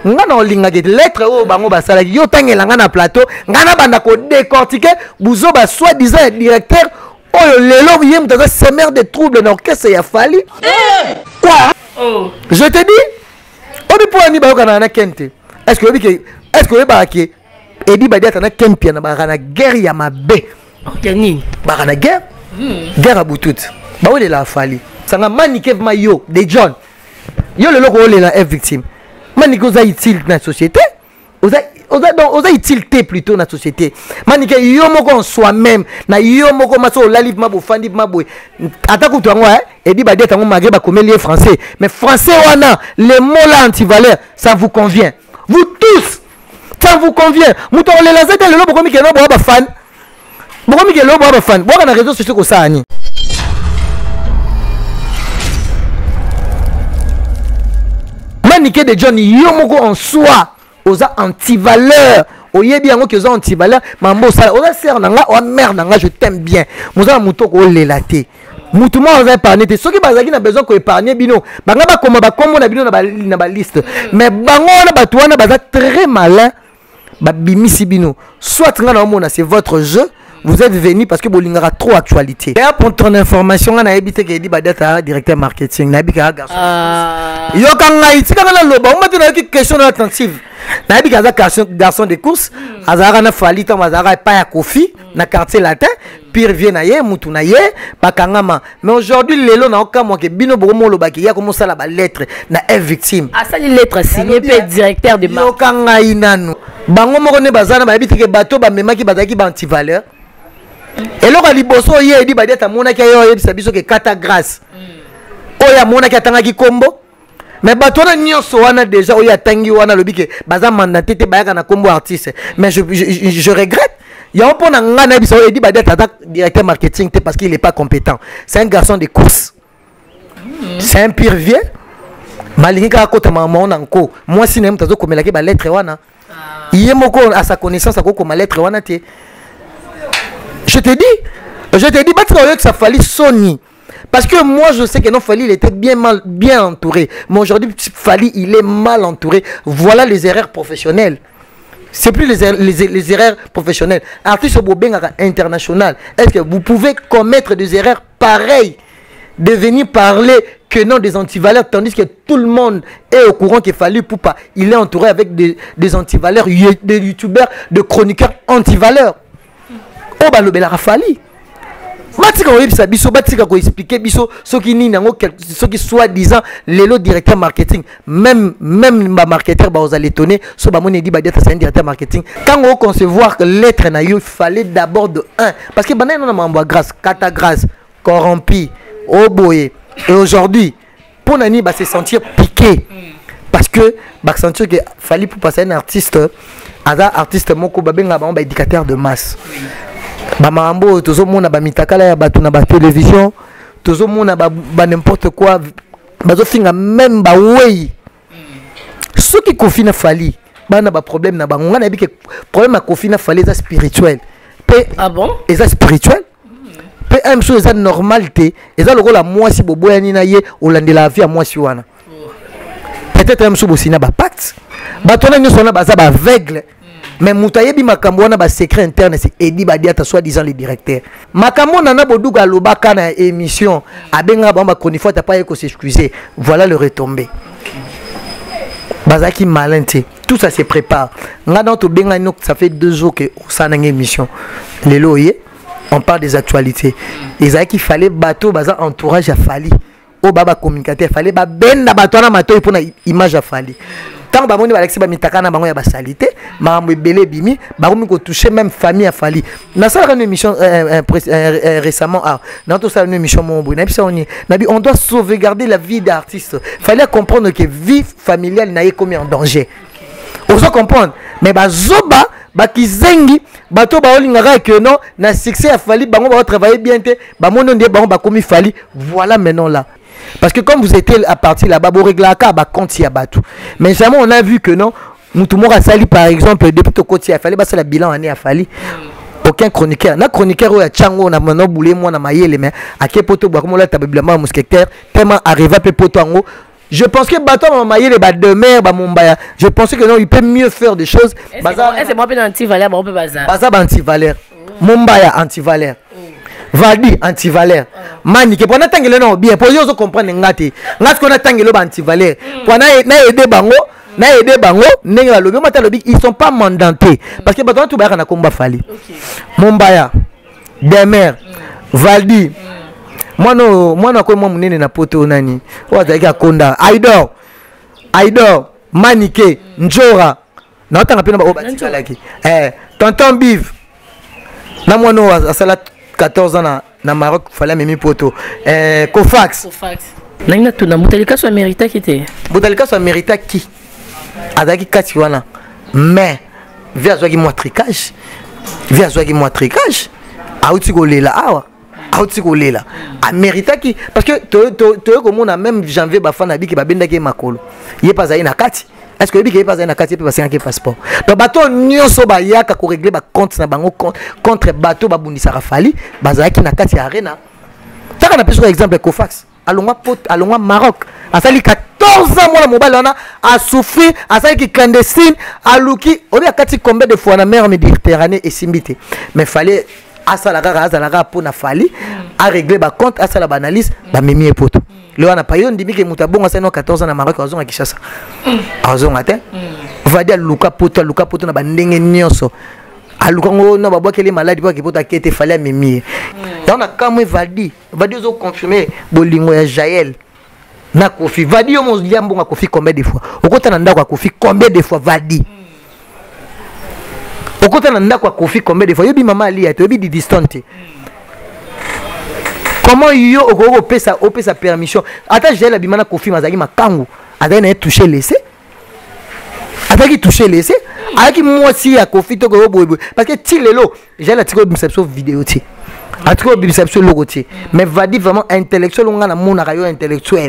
ngana olinga ke lettre o bango basala yo tangela ngana plateau ngana banda ko décortiquer buzo ba soi-disant directeur oh lelo yem dans un semer de troubles dans l'orchestre ya fali quoi je te dis obi po ani ba kana na kente est-ce que ba ke edi ba diata na kempi na ba kana guerre ya mabe Kenny ba kana guerre a boutut ba ole la fali sanga manike ma yo de John yo lelo ko ole la victime manike oza utile na société oza utilité plutôt na société manike yo moko en soi-même na yo moko maso la livre mabo fandi mabo atako to ngo edi ba diata ngo magre ba komeli français mais français wana les mots là anti-valeur ça vous convient vous tous ça vous convient muto le la zete lelo bokomi ke no bo ba fan bokomi ke lo bo ba fan bo na réseaux sociaux ko sa ni manike de John yo moko en soi oza anti-valeur oyebi yango ke oza anti-valeur mambo sala oza sœur nanga o mère nanga je t'aime bien moza muto ko lelaté mutu mo oza épargner te soki bazaki na besoin ko épargner bino banga ba koma ba kombo na bino na ba liste mais bango na batu wana baza très malin ba bimisi bino soit nga na mona c'est votre jeu. Vous êtes venu parce que vous avez trop actualité. Et pour ton information, on a évité qu'il y ait directeur marketing. On a évité garçon. Yo quand on a dit on a une question attentive. On a dit garçon de course. Azara na fali tam azara pas ya kofi na quartier latin. Pire vient naie mutu naie bakangama. Mais aujourd'hui lelo na aucun mois que bino bomo lo baki ya comment ça la lettre na est victime. Ah ça les lettres signées par directeur de marque. Yo quand on a inanu. Bango moko ne bazana ba évité que bateau ba memaki bazaki ba anti valeur. Et là, il y a des gens qui ont été kata grâce. Oya mona ki atangaki kombo. Mais batona nyonso wana déjà oya tangi wana lobike baza mandaté te bayaka na kombo artiste. Mais je regrette. Il y a un point dans ngana biso edi ba data directeur marketing te parce qu'il est pas compétent. C'est un garçon de course. C'est un pire vieux. Malingi ka kota maman nanko. Moi si nem tazo komelaki ba lettre wana. Yemoko à sa connaissance ako ko ma lettre wana te. Je te dis, que ça fallait Sony. Parce que moi, je sais que non, Fali, il était bien entouré. Mais aujourd'hui, Fali, il est mal entouré. Voilà les erreurs professionnelles. C'est plus les erreurs professionnelles. Artiste Bobenga international. Est-ce que vous pouvez commettre des erreurs pareilles? De venir parler que non des antivaleurs, tandis que tout le monde est au courant qu'il fallait Poupa. Il est entouré avec des antivaleurs, des youtubeurs, de chroniqueurs antivaleurs. Oh bah le bel Rafali. Batika oyebisa biso batika ko expliquer biso ce qui ni nango ce qui soit disant lelo directeur marketing même ma marketeur ba vous allez étonner so ba moni di ba d'être un directeur marketing quand on concevoir que l'être na yo fallait d'abord de 1 parce que banana na mamba grâce kata grâce corrompu oboye et aujourd'hui pour nani ba se sentir piqué parce que ba sentir que fallait pour passer un artiste moko ba benga ba éducateur de masse. Bamambo tozo mona ba mitakala ya batu na ba télévision tozo mona ba n'importe quoi bazo finga même ba wey ceux qui confine Fali bana ba problème na bango na bike problème à confine Fali ça spirituel pe ah bon et ça spirituel pe même chose ça normalité et ça le rôle à moi si bobo ya nina ye olandela la vie à moi si wana peut-être même chose aussi na ba pacte batona nyo sona ba za ba aveugle. Mais Moutayebi Makambo na ba secret interne c'est Edi Badiata soi-disant le directeur. Makambo nana boduga lobaka na émission abenga bamba konifo ta pas eko s'excuser. Voilà le retombé. Bazaki malente. Tout ça se prépare. Nga dans to benga no ça fait 2 jours que ça na émission. Lelo yé on parle des actualités. Ezaki fallait bateau baza entourage à Fali. O baba communicateur fallait ba ben na bato na mato pour na image à Fali. Tant que vous avez mitakana bango ya basalité mambo ebele bimi bakomi ko toucher même famille à Fali na ça une émission récemment dans tout ça une émission mon na bisa on doit sauvegarder la vie d'artiste. Fallait comprendre que vie familiale n'a commis en danger. On doit comprendre mais bazoba bakizengi bato baolingaka que non na succès à Fali bango ba travailler bien te ba mono ndie bango ba komi Fali voilà maintenant là. Parce que comme vous étiez à partir là-bas, vous réglez la carte, compte y a battu. Mais jamais on a vu que non, Moutoumora Sali par exemple, depuis le côté il fallait passer le bilan année à Fali. Aucun chroniqueur. Na chroniqueur ou à Tchango, on a maintenant boulé, moi, on a maillé les mains. À quel poteau, bah, comme on l'a tabablement mousquetaire, tellement arrivé à Pepoto en haut. Je pense que bateau Mamaye les Bademer, Mumbaya. Je pensais que non, il peut mieux faire des choses. C'est moi anti-valère, moi bazar. Bazar anti-valère. Mumbaya anti-valère. Vadi anti-valère. Mani que pendant tangelo non bien pour yo comprendre ngati. Ngati qu'on a tangelo anti-valère. Pendant na aider bango, ndenge ba lobi mata lobi ils sont pas mandatés parce que bateau tout ba na komba fali. Mumbaya. Demer. Valdi. Moi quoi moi munene na poto nani wazaki akonda Aidor Manike Njora na otanga pena ba obatilaki tonton Biv na mwana asala 14 ans na Maroc fallait memi poto Kofax nanga tuna mutalika so mérita kité mutalika so mérita qui azaki kati wana mais via zwaki moi tricage auti kolela awa Autikolela a mérité qui parce que tu comme on a même janvier bafana bi ki babenda ki makolo yé pas na kati est-ce que bi ki pas na kati pe passer un passeport donc bateau nyonso ba yaka ko régler ba compte na bango contre bateau ba bundisa rafali bazaki na kati arena taka na peso exemple Kofax alongwa Maroc asali 14 ans moi mobile on a souffert asali ki clandestine aluki obi akati combien de fois na mer Méditerranée et simbité mais fallait asalaka pour na fali a régler ba compte asala ba analyse ba memi epoto le wana payo ndimi ke mutabonga sana 14 ans na Maroc azonga Kinshasa azonga te va dire luka poto na ba ndenge nyonso aluka ngo na babwa kele maladi kwa kipoto akete fali memi donc na kamwe vadi zo confirmer bolingo ya Jaël na Kofi vadi yo mo liambonga Kofi combien de fois okota na ndako Kofi combien de fois vadi okota na ndako Kofi combien de fois yobi mama ali ya yobi di distante comment yo okoko pesa permission ata j'ai la bimana Kofi mazaki makangu ata na toucher laisser ataki toucher laisser aki moi si ya Kofi to ko bobo parce que ti lelo j'ai la tiko biception vidéo ti atiko biception logo ti mais va dire vraiment intellectuel on na mona rayo intellectuel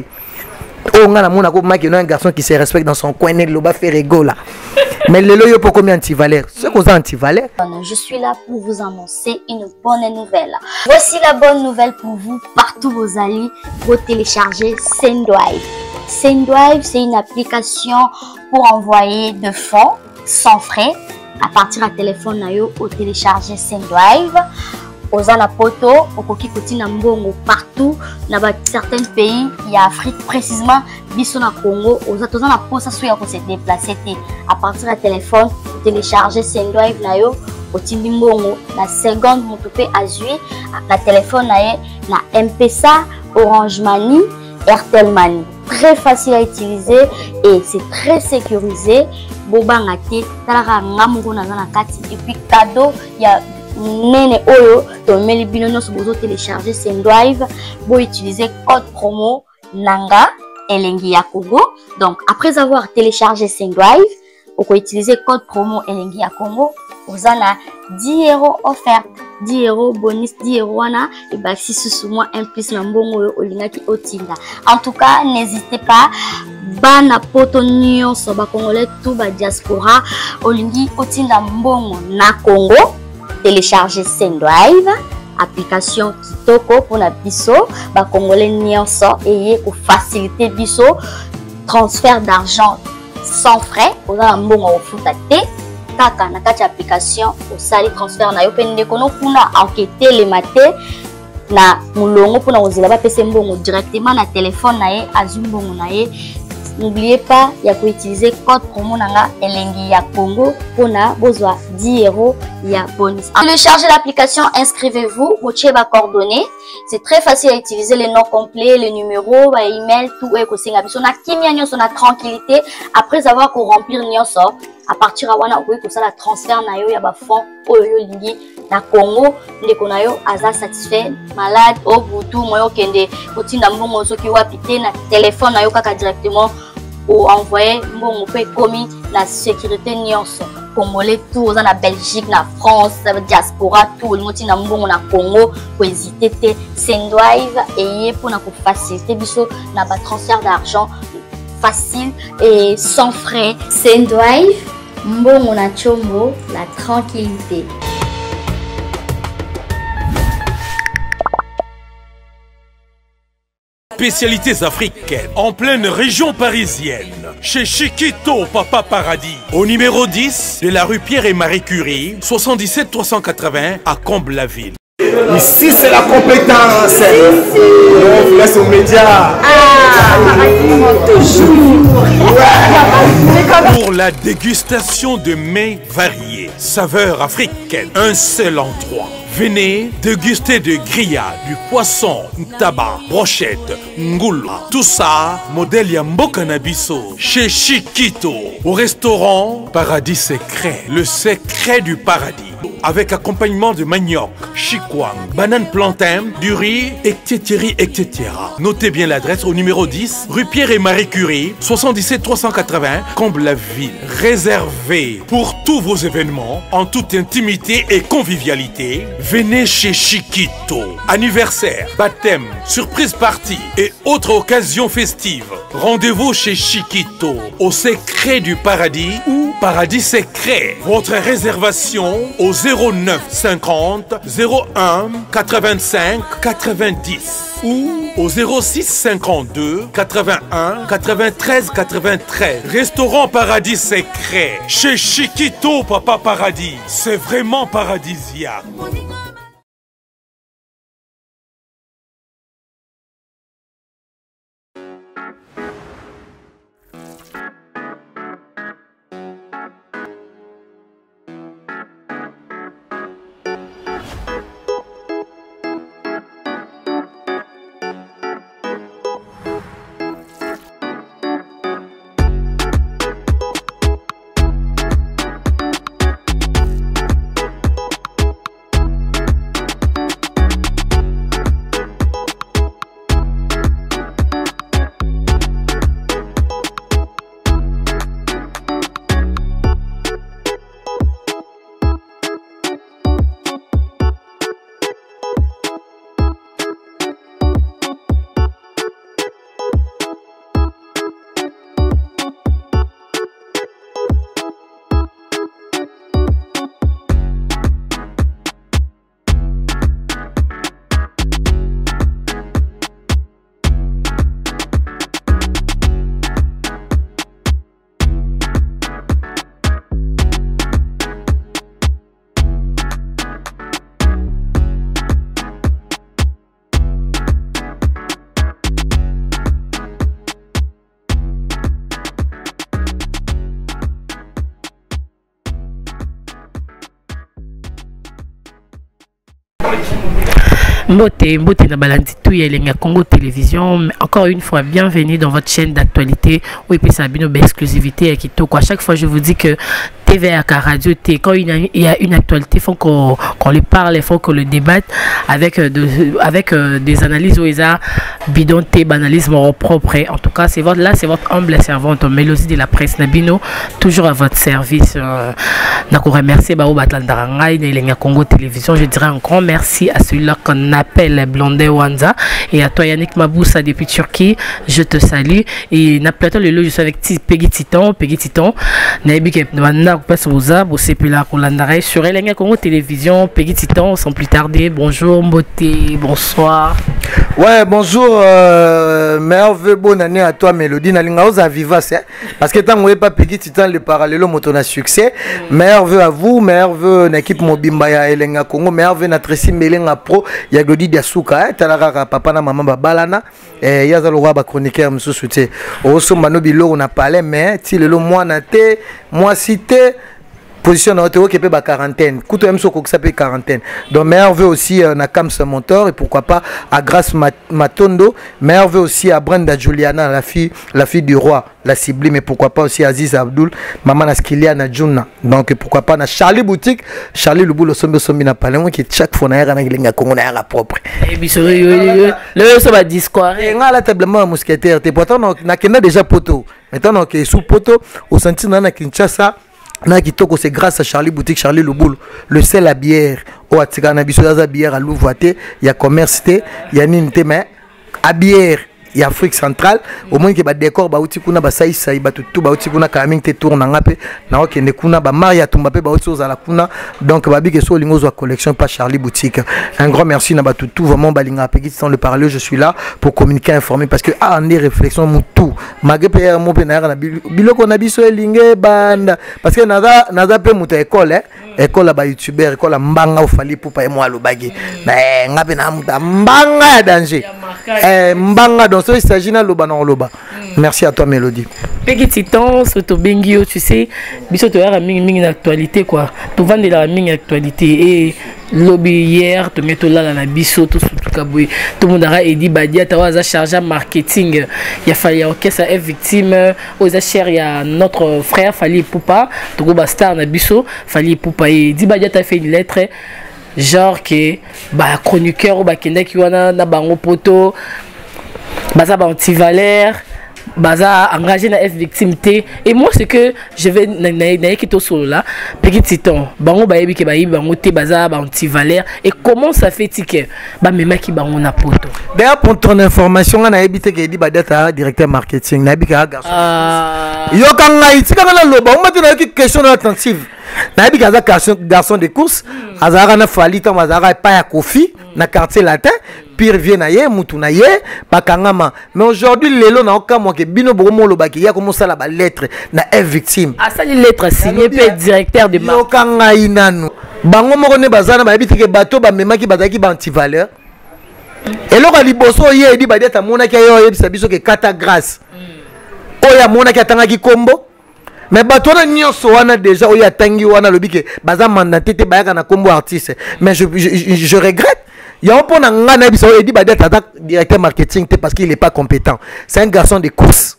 on a mon un garçon qui se respecte dans son coin et le bas fait rigolo là. Mais le loyo pour combien anti-valère? Ce qu'on a anti-valère. Je suis là pour vous annoncer une bonne nouvelle. Voici la bonne nouvelle pour vous. Partout vous allez, vous télécharger Sendwive. Sendwive, c'est une application pour envoyer de fonds sans frais à partir de téléphone nayo au télécharger Sendwive. Ozana poto okoki kotina mbongo partout na certains pays il y a Afrique précisément biso na Congo ozana posa so ya ko se déplacer à partir de téléphone télécharger Sendwive nayo otindi mbongo na seconde motope azui na téléphone naye na M-Pesa, Orange Money, Airtel Money. Très facile à utiliser et c'est très sécurisé. Bobanga te talaka ngamungo na kati et puis cadeau il y a nene oyo to meli binono so bozo télécharger Sendwive bo utiliser code promo nanga elengi ya Congo. Donc après avoir téléchargé Sendwive on peut utiliser code promo elengi ya Congo vous en a 10 € offert 10 € bonus 10 € wana et bah si sous moi un plus na mbongo olingaki otinda. En tout cas n'hésitez pas bana poto nyonso ba congolais tout ba diaspora olingi otinda mbongo na Congo. Télécharger Sendwive, application kitoko pour la biso, ba congolais nyonso et pour faciliter biso transfert d'argent sans frais. Vous avez un bon au foutate, kaka na kati application au sali transfert na yo pende kono kuna enquêter les maté na mulongo pour na ozela ba pese mbongo directement na téléphone na ye azumbongo na ye. N'oubliez pas, il y a pour utiliser code promo nanga elengi ya Congo pour na bozwa 10 € ya bonus. Téléchargez l'application, inscrivez-vous, motiez ba coordonnées. C'est très facile à utiliser les noms complets, les numéros, ba email, tout est ko singa biso na kimia nyonso na tranquillité après avoir ko remplir nyonso. À partir à wana okoki ko sala transfert na yo ya ba fonds oyo lingi na Congo ndeko na yo aza satisfait malade au butu moyo kende otinda mbongo soki wapi te na téléphone na yo kaka directement ou envoyer mbongo pe komi la sécurité nyonso congolais tout na Belgique na France diaspora tout le monde na mbongo na Congo ko hésiter te Sendwive et pour na ko faciliter biso na ba transfert d'argent facile et sans frais. Sendwive mbongo na chombo la tranquillité. spécialités africaines en pleine région parisienne. Chez Chiquito Papa Paradis, au numéro 10 de la rue Pierre et Marie Curie, 77 380 à Comble-la-Ville. Ici c'est la compétence. On vous laisse aux médias. Pour la dégustation de mets variés, saveurs africaines, un seul endroit. Venez déguster de grillades, du poisson, tabac, brochette, ngoula. Tout ça, modèle Yamboka Nabiso, chez Chiquito, au restaurant Paradis Secret, le secret du paradis. Avec accompagnement de manioc, chikwang, banane plantain, du riz, etc. Notez bien l'adresse au numéro 10, rue Pierre et Marie Curie, 77 380, Comble-la-Ville. Réservé pour tous vos événements, en toute intimité et convivialité. Venez chez Chiquito. Anniversaire, baptême, surprise party et autres occasions festives. Rendez-vous chez Chiquito, au secret du paradis ou Paradis Secret. Votre réservation au 09 50 01 85 90 ou au 06 52 81 93 93. Restaurant Paradis Secret chez Chiquito Papa Paradis. C'est vraiment paradisiaque. Mbote na balandi tout ya Congo Télévision. Encore une fois, bienvenue dans votre chaîne d'actualité. Oui, puis ça a une exclusivité à Kitoko. À chaque fois, je vous dis que TVAK Radio T, quand il y a une actualité, il faut qu'on les parle, il faut qu'on le débatte avec des analyses où ils ont bidon T, banalisme propre. En tout cas, c'est votre humble servante, Mélodie de la presse Nabino, toujours à votre service. Je remercie Bao Batlandarangai de Congo Télévision. Je dirais un grand merci à celui-là qu'on appelle Blondé Wanza et à toi Yannick Maboussa depuis Turquie. Je te salue. Et na plateau le je suis avec Peggy Titon. Naibike Nwana passe aux arbres, c'est plus là sur Congo Télévision. Peggy Titon, sans plus tarder. Bonjour Mbote, bonsoir. Ouais, bonjour, merveilleux, bonne année à toi Mélodie. Nalinga oza vivace, parce que tant que pas Peggy Titon le parallèle moto na succès. Merveilleux à vous, merveilleux l'équipe Mobimba ya Elenga Congo, merveilleux na Tracy Melenga Pro, ya Godi Diasuka, talara papa na maman babalana, et ya zalo ba chroniqueur monsieur soutien. Oso mano bilo on a parlé mais ti le moi na te, moi cité position dans qui peut quarantaine. Couteau même que ça peut quarantaine. Donc merveilleux aussi na Kams Montor et pourquoi pas à Grace Matondo, merveilleux aussi à Brenda Juliana la fille du roi, la ciblée mais pourquoi pas aussi Aziz Abdul, maman Naskilia na Juna. Donc pourquoi pas na Charlie Boutique, Charlie le boulot sombi na parler moi qui chaque fois na era na linga Congo na era propre. Et biso le ça va discoire. Et nga la tablement mousquetaire, te pourtant na kenda déjà poto. Maintenant que sous poto au senti na Kinshasa. Kitoko, c'est grâce à Charlie Boutique, Charlie le boule, le sel à bière, au Atikana bière à Louvoité, il y a commerce, il y a ninte, mais à bière, et Afrique centrale au moins que ba décor ba uti kuna ba saïsa ba tout ba uti kuna kaming te tourna ngape na okende kuna ba Maria Tumba pe ba uti ozala kuna donc ba bike so lingo zo collection pas Charlie Boutique. Un grand merci na ba tout vraiment balinga pe qui sont le parler, je suis là pour communiquer, informer parce que en des réflexions mutu magé pe mo pe na biloko na biso elinge banda parce que naza pe muta école école ba youtubeur école mbanga ofali pour pas moi lo bagé mais ngape na mbanga ya danger mbanga donc il s'agit na loba na loba. Merci à toi Mélodie. Petit temps surtout bengio tu sais biso to ya mingi actualité quoi to vendre la mingi actualité et lobby hier to mettre là na biso to surtout kaboué tout le monde a dit badia ta wa chargé marketing il a fallu orchestre est victime aux achers il y a notre frère Fali Poupa to go star na biso Fali Poupa et dit badia ta fait une lettre genre que ba chroniqueur ou ba kenda ki wana na bango poto baza ba anti-valeur baza engagé na victimité et moi c'est que je vais na kito solo là petit temps bango ba yebi ke ba yebi bango te baza ba anti-valeur et comment ça fait que ba mema ki bango na poto. D'ailleurs pour ton information na yebi te ke di ba data directeur marketing na yebi ka garçon yo kanga itika na loba o mate na ki question attentive na yebi ka garçon de course azara na Fali tam azara pa ya Kofi na quartier latin pire vient na ye mutu na ye bakangama mais aujourd'hui lelo na oka mo ke bino bomo lo baki ya comme ça la lettre na victime a ça les lettres signées par directeur de marque yo kanga inanu bango moko ne bazana ba bitike bato ba memaki bazaki ba anti valeur et lo ka liboso ye di ba deta mona ki yo yebisa biso ke kata grâce oya mona ki atanga ki kombo mais bato na nyonso wana déjà oya tangi wana lobike baza mandaté te bayaka na kombo artiste mais je regrette. Il y a un point dans le dit directeur marketing parce qu'il n'est pas compétent. C'est un garçon de course.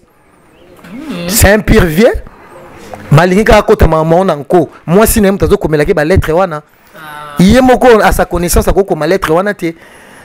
C'est un pire vieux. Malinga kota maman anko. Moi si n'aime tazo comme la lettre wana. Il est moko à sa connaissance à comme la lettre wana te.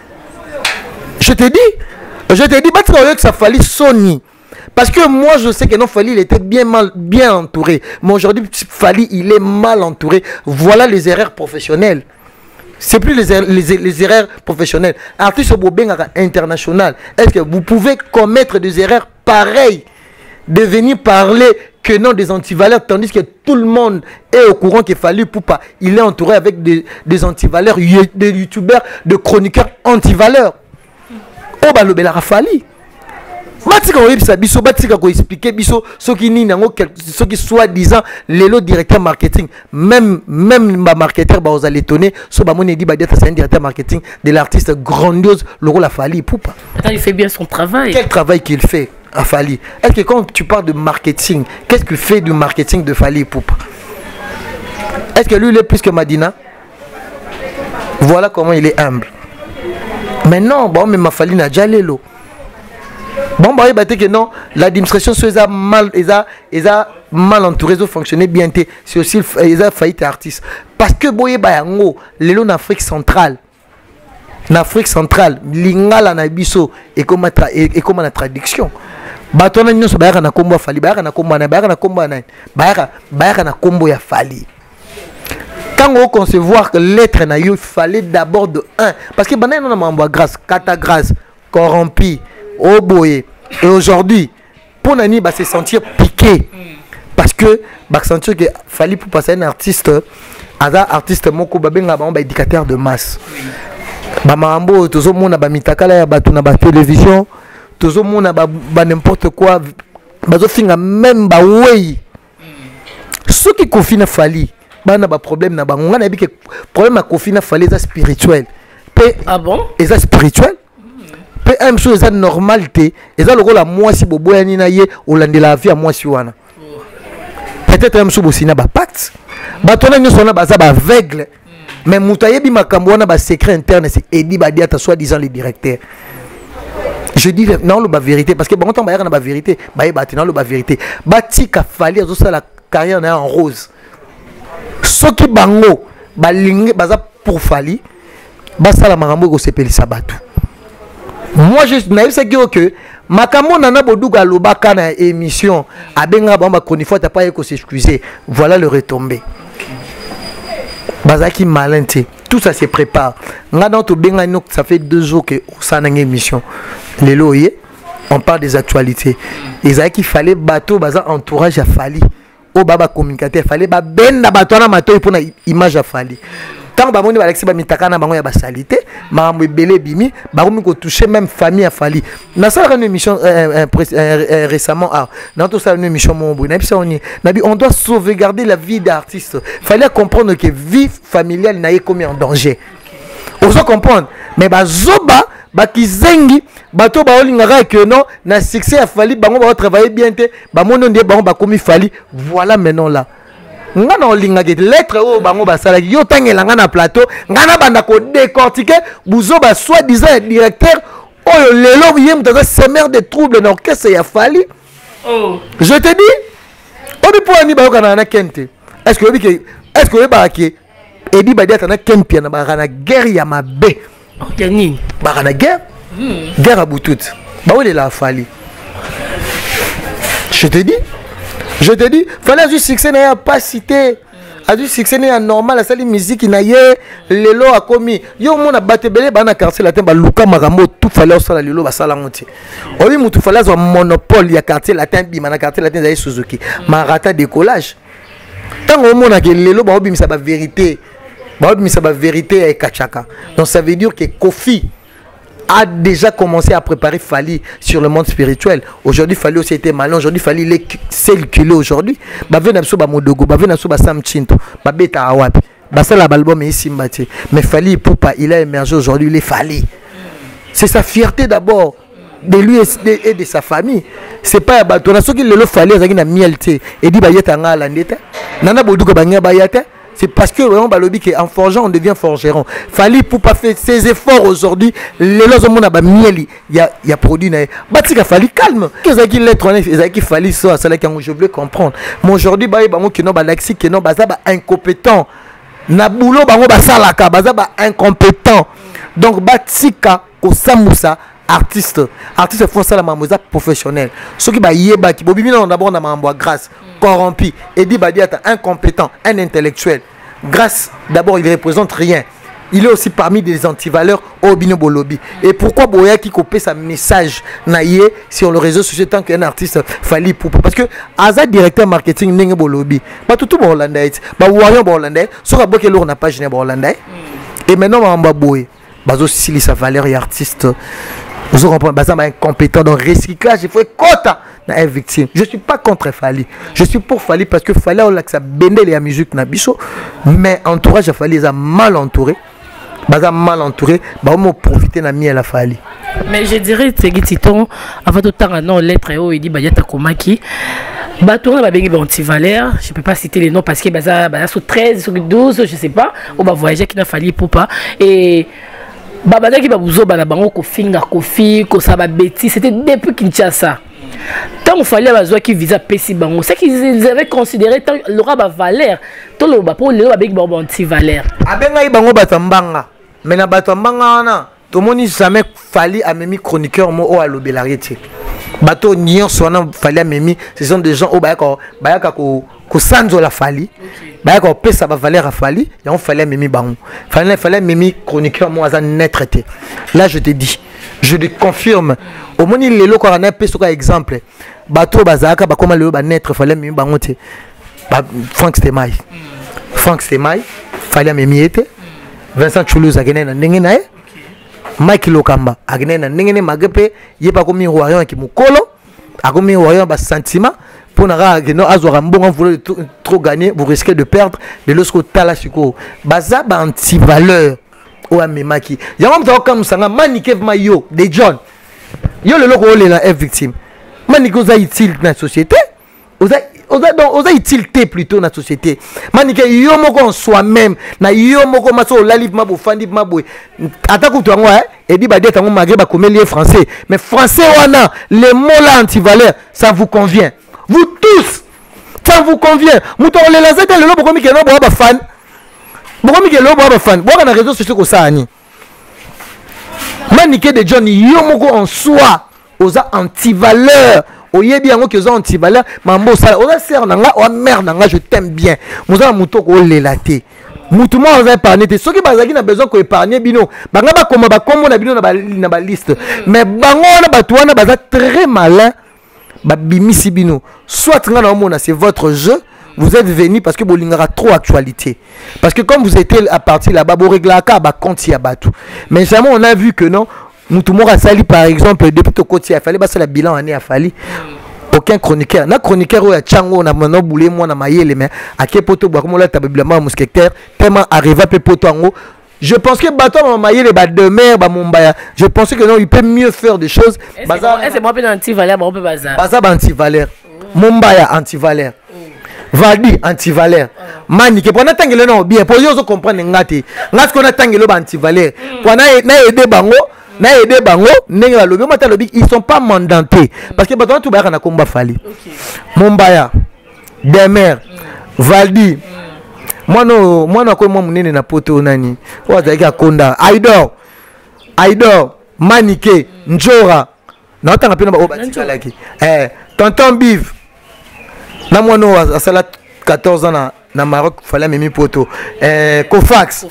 Je te dis pas que ça fallait Sony. Parce que moi je sais que non Fali il était bien entouré. Mais aujourd'hui Fali il est mal entouré. Voilà les erreurs professionnelles. C'est plus les erreurs professionnelles. Artiste Bobenga international. Est-ce que vous pouvez commettre des erreurs pareilles, de venir parler que non des antivaleurs, tandis que tout le monde est au courant qu'il fallait pour pas. Il est entouré avec des antivaleurs, des youtubeurs, de chroniqueurs antivaleurs. Oh bah le bel Fali. Batika oyebisa biso batika ko expliquer biso soki ni nango soki soi-disant lelo directeur marketing même ma marketeur ba aux étonner so ba moni di ba c'est un directeur marketing de l'artiste grandiose le rôle a Fali Poupa. Il fait bien son travail. Quel travail qu'il fait à Fali. Est-ce que quand tu parles de marketing, qu'est-ce qu'il fait du marketing de Fali Poupa? Est-ce que lui il est plus que Madina? Voilà comment il est humble. Mais non, bon mais ma Fali n'a déjà l'élo. Bon, bah, que non, l'administration soit mal entourée, ils ont fonctionné bien. C'est aussi ils ont failli artiste. Parce que boye bayango, l'élo en Afrique centrale, lingala na biso et comme la traduction. Batona nyo so bayaka na kombo Fali, bayaka na kombo na bayaka na kombo ya Fali. Quand on concevoir que l'être na yo, il fallait d'abord de un parce que banane on a mambo grâce, kata grâce, corrompu. Oh boy. Et aujourd'hui, pour Nani va se sentir piqué. Parce que va sentir que Fali pour passer un artiste, artiste moko babenga ba éducateur de masse. Ba mambo tozo mona ba mitakala ya batu na ba télévision, tozo mona ba n'importe quoi, bazo finga même ba wey. Ceux qui confient Fali, ba na ba problème na bango na bi que problème à confiner Fali ça spirituel. Ah bon? Et ça spirituel. Même chose c'est normalité et ça le rôle à moi si bobo ya nina ye olande la vie à moi si wana peut-être même chose aussi na ba pacte batona nyo na baza ba aveugle mais mutaye bi makambo wana ba secret interne c'est Edi Badia ta soi-disant les directeurs. Je dis non le ba vérité parce que bon temps ba na ba vérité ba e batina le ba vérité batika Fali azo ça la carrière na en rose soki bango ba lingi baza pour Fali ba sala makambo ko sepelisa batu. Moi je n'ai sais que makambo nana boduga lobaka na émission abenga bamba konifo ta pas ko s'excuser. Voilà le retombé. Bazaki malin tout ça se prépare. Nga dans to benga no ça fait 2 jours que ça na émission. Lelo yé on parle des actualités. Il fallait bateau, baza entourage à Fali. Au baba communicateur, fallait ba ben na bateau na mato pour na image à Fali. Quand ba moni ba Alexis ba mitaka na bango ya ba salité, ba mo belé bimi, ba ko mi ko toucher même famille à Fali. Na ça une émission récemment dans tout ça une émission mon boy. On doit sauvegarder la vie d'artiste. Fallait comprendre que vie familiale n'a commis en danger. On doit comprendre, mais ba zoba ba kizengi bato ba olingaka que non na succès a Fali bango ba travailler bien te ba mono ndie bango ba komi Fali. Voilà maintenant là. Ngana olinga ke lettre o bango ba sala yo tangela ngana plateau ngana banda ko décortiquer buzo ba soi-disant directeur oyo lelo yem dans semer de troubles dans l'orchestre ya Fali. Oh, je te dis obi po ani ba kana na kente. Est-ce que ba ke edi ba diata na kempia na ba kana guerre ya mabe. Organi ba kana guerre. Guerre à Boutout. Bah où est la Fali? Je te dis, fallait du succès n'a pas cité. A du succès n'est normal, la salle musique n'a yé, les lots a commis. Yo mon a battu belé, bah na quartier latin, bah Luka Maramo, tout fallait au sol à l'îlot, bah ça la monté. Oui, mon tout fallait un monopole, il y a quartier latin, bim, na quartier latin d'ailleurs Suzuki. Marata décollage. Tant au monde a que les lots, bah bim, ça va vérité. Bah bim, ça va vérité avec Kachaka. Donc ça veut dire que Kofi a déjà commencé à préparer Fali sur le monde spirituel. Aujourd'hui, Fali aussi était malin. Aujourd'hui, Fali il est circulé aujourd'hui. Bave na so ba modogo, bave na so ba Sam Chinto, ba beta awapi. Ba ça l'album est ici mbati. Mais Fali Poupa, il a émergé aujourd'hui, il est Fali. C'est sa fierté d'abord de lui et de sa famille. C'est pas bato na so ki lelo Fali azaki na mielté et dit ba yeta nga la ndeta. Nana boduko ba nya ba yata. C'est parce que vraiment balobi qu'en forgeant on devient forgeron. Fali pour pas faire ses efforts aujourd'hui. Les lois au monde a mieli. Il y a produit na. Batika Fali calme. Qu'est-ce qu'il lettre on est qui Fali ça c'est là que je voulais comprendre. Mais aujourd'hui ba bango que non ba laxi que non baza ba incompétent. Na boulot bango ba salaka baza ba incompétent. Donc batika ko samusa artiste font ça la mamosa professionnel. Ceux qui ba yeba qui bobi non d'abord na mambo grâce corrompu et dit bah diata incompétent, un intellectuel. Grâce d'abord il représente rien. Il est aussi parmi des antivaleurs au bino bolobi. Et pourquoi Boya qui copie sa message naïe sur le réseau social tant qu'un artiste Fali pour parce que Azad directeur marketing n'enge bolobi. Pas tout bon hollandais, ba warion hollandais, sur la boque lourd n'a pas gêné hollandais. Et maintenant on va boy. Bazo Sili sa valeur et artiste. Vous comprenez, bah ça m'a incompétent dans recyclage, il faut quota na victime. Je suis pas contre Fali. Je suis pour Fali parce que Fali on a que ça bendel et la musique na biso, mais entourage à Fali est mal entouré. Bah mal entouré, bah on profiter na mi à la Fali. Mais je dirais c'est Titon avant tout temps non lettre il dit bah yata komaki. Bah tourner bah bengi anti-valeur, je peux pas citer les noms parce que bah ça sur 13 sur 12, je sais pas, on va voyager qui n'a Fali pour pas et Babada qui va vous bana bango ko finga kofi ko ça va bêtise c'était depuis Kinshasa. Tant il fallait bazoa qui visa pesi bango c'est qu'ils avaient considéré tant l'aura ba valeur to lo ba pour le ba big bon anti valeur. Abenga bango batambanga mais na batambanga na to moni jamais Fali a memi chroniqueur mo o alobelariete. Bato nyon sona Fali a memi ce sont des gens au bayaka ko sanzo la Fali. Bah quand pesa ba valeur à Fali, il on fallait mimi bango. Fallait mimi chroniqueur moi à net traité. Là je te dis, je te confirme. Au moins il est là quand on a pesa comme exemple. Bato bazaka ba comment le ba net fallait mimi bango te. Ba Frank Stemai. Frank Stemai fallait mimi était. Vincent Choulouz a gagné na ndenge na e. Mike Lokamba a gagné na ndenge ne magape, yeba komi royaume ki mukolo. A komi royaume ba sentiment. Pour trop gagner, vous risquez de perdre de l'autre talasiko. Baza ba anti-valeur. Ou amemaki. Yamam ta comme ça manikev mayo de John. Yo le loko le la victime. Maniko za utile dans la société. Oza utilité plutôt dans la société. Manike yo moko en soi-même na yo moko maso la livre mabo fandi mabo. Ataku to ngwa et dit ba deta ngo magre ba komelie français. Mais français wana les mots là anti-valeur, ça vous convient. Vous tous, ça vous convient. Mouton les laser le lobo comme que no boba fan. Bokomi que lo boba fan. Boka na réseaux sociaux ko ça ani. Manique de John yomoko en soi, aux anti-valeurs. Oyebi yango que aux anti-valeurs, mambo ça, aux ser nanga, o merde nanga, je t'aime bien. Mouza mouton ko lelaté. mutu mo aza épargné te soki bazaki na besoin ko épargner bino banga ba koma ba kombo na bino na ba liste mais bango na batu wana baza très malin ba bimisi bino soit nga na mona c'est votre jeu. Vous êtes venu parce que vous avez trop actualité. Parce que comme vous étiez à partir là-bas, vous réglez à compte à Batou. Mais jamais on a vu que non, nous tout le monde a sali par exemple depuis que côté a fallu, c'est le bilan année a fallu. Aucun chroniqueur. Na chroniqueur ou a Tchango, na mano boulé moi na maillé les mains. À quel poteau boire comme on l'a tablement mousquetaire tellement arrivé à poteau en haut. Je pense que Baton m'a maillé les bas de mer, bah Mumbaya. Je pensais que non, il peut mieux faire des choses. C'est moi anti-valère, moi peut bazar. Bazar anti-valère. Mumbaya anti-valère. Valdi anti-valère. Manique pour n'attendre non bien pour yo comprendre ngati. Ngati qu'on attend le anti-valère. Pour na aider bango, nenga lobi mata lobi ils sont pas mandatés parce que bato tout ba na komba fali. Mumbaya, Demer, Valdi. Moi ko mo munene na poto nani. Wa za ka konda. Aidor, Manique, Njora. Na tanga pena ba obatika laki. Tonton Biv. Na moi no à sala 14 ans na Maroc fallait mimi poto Kofax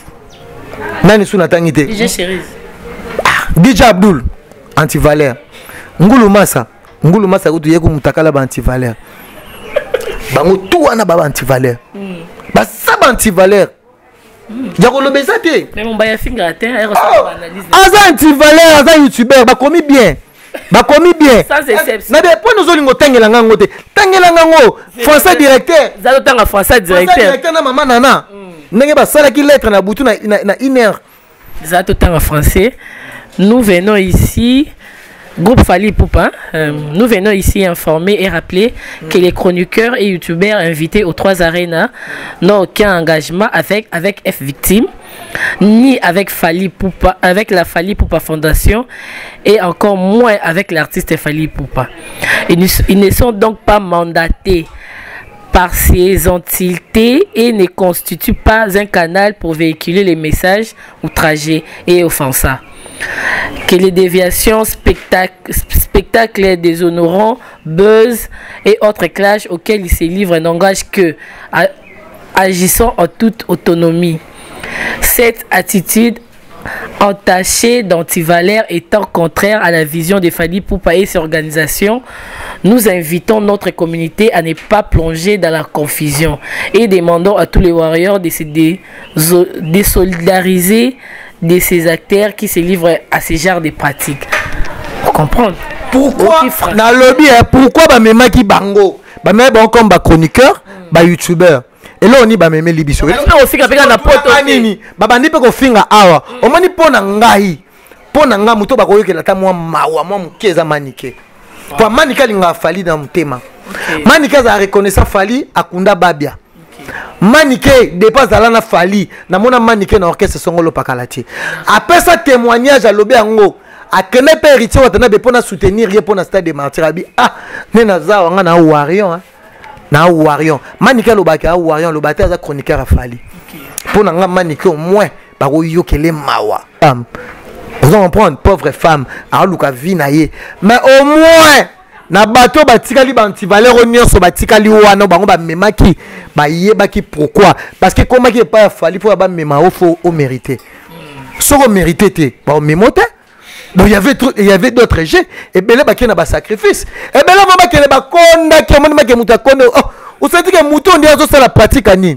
nani suna tangité DJ Cherise DJ Abdul anti-valère Ngulu Massa kutu yeko mutakala ba anti-valère bango tout wana ba anti-valère ba saba anti-valère Yako lo bezate mais mon baya finga atteint analyse aza anti-valère aza youtubeur ba commis bien. Bakomi bien. Sans exception. Mais pour nous olingo tangela ngango te. Tangela ngango français directeur. Zalo tanga français directeur. Français directeur na maman nana. Ndenge ba sala ki lettre na butu na 1 heure. Zalo tanga français. Nous venons ici Groupe Fali Poupa, nous venons ici informer et rappeler que les chroniqueurs et youtubeurs invités aux 3 arénas n'ont aucun engagement avec F-Victime, ni avec Fali Poupa, avec la Fali Poupa Fondation et encore moins avec l'artiste Fali Poupa. Ils ne sont donc pas mandatés par ces entités et ne constituent pas un canal pour véhiculer les messages outragés et offensants. Que les déviations, spectacles déshonorants, buzz et autres clashs auxquels ils se livrent n'engagent que agissant en toute autonomie. Cette attitude entachée d'anti-valère étant contraire à la vision de Fali Poupa et ses organisations, nous invitons notre communauté à ne pas plonger dans la confusion et demandons à tous les warriors de se désolidariser de ces acteurs qui se livrent à ce genre de pratiques. Vous comprenez? Pourquoi na lobby pourquoi ba mema ki bango ba mema bon comme ba chroniqueur ba youtubeur et là on y ba mema libiso et là on finga peka na poto nini ba bandi pe ko finga awa o mani pona ngai pona nga muto ba koyokela ta mwa mawa mwa mukeza manike kwa manika linga fali na mutema manika za reconnaissant fali akunda babia Manique dépasse la na Fali na mona Manique na orchestre songolo pakalati après ça témoignage à lobe yango a kene pe héritier watana be pona soutenir ye pona stade de Martirabi nena za wanga na Warion Manique lobaki a Warion lobati za chroniqueur à Fali pona nga Manique au moins ba ko yokele mawa vous comprenez pauvre femme a luka vie na ye mais au moins na bato batikali ba anti-valeur onyoso batikali wana bango ba memaki ba yebaki pourquoi parce que comment qui pas Fali pour ba mema au mériter soko mériter te ba memote donc il y avait d'autres jeux et belé ba kena ba sacrifice et belé ba kena ba konda ki moni make muta konda o senti que muto ndi azo sala pratique ani